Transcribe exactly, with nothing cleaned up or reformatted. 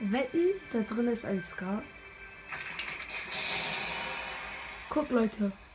Wetten, da drin ist ein Scar. Guck, Leute.